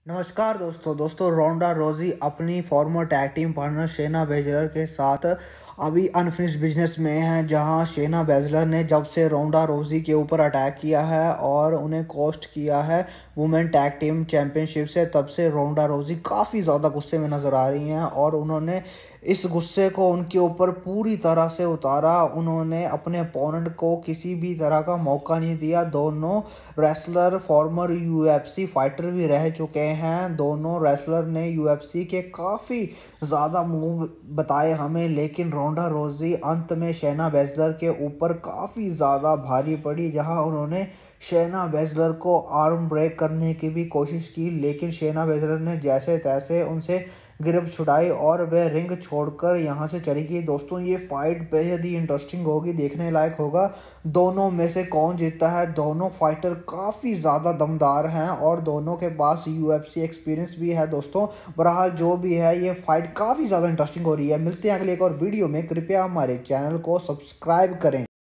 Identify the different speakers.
Speaker 1: नमस्कार दोस्तों Ronda Rousey अपनी former tag team partner Shayna Baszler के साथ अभी अनफिनिश्ड बिजनेस में है, जहां शेना बेजलर ने जब से रोंडा रोजी के ऊपर अटैक किया है और उन्हें कॉस्ट किया है वुमेन टैग टीम चैंपियनशिप से, तब से रोंडा रोजी काफ़ी ज़्यादा गुस्से में नज़र आ रही हैं और उन्होंने इस गुस्से को उनके ऊपर पूरी तरह से उतारा। उन्होंने अपने अपोनेंट को किसी भी तरह का मौका नहीं दिया। दोनों रेसलर फॉर्मर यूएफसी फाइटर भी रह चुके हैं। दोनों रेसलर ने यूएफसी के काफ़ी ज़्यादा मूव बताए हमें, लेकिन रोंडा रोजी अंत में शेना बेजलर के ऊपर काफ़ी ज़्यादा भारी पड़ी, जहां उन्होंने शेना बेजलर को आर्म ब्रेक करने की भी कोशिश की, लेकिन शेना बेजलर ने जैसे तैसे उनसे गिरफ्त छुड़ाई और वह रिंग छोड़कर यहां से चली गई। दोस्तों, ये फाइट बेहद ही इंटरेस्टिंग होगी, देखने लायक होगा दोनों में से कौन जीतता है। दोनों फाइटर काफ़ी ज़्यादा दमदार हैं और दोनों के पास यूएफसी एक्सपीरियंस भी है। दोस्तों, बहरहाल जो भी है, ये फाइट काफ़ी ज़्यादा इंटरेस्टिंग हो रही है। मिलते हैं अगले एक और वीडियो में। कृपया हमारे चैनल को सब्सक्राइब करें।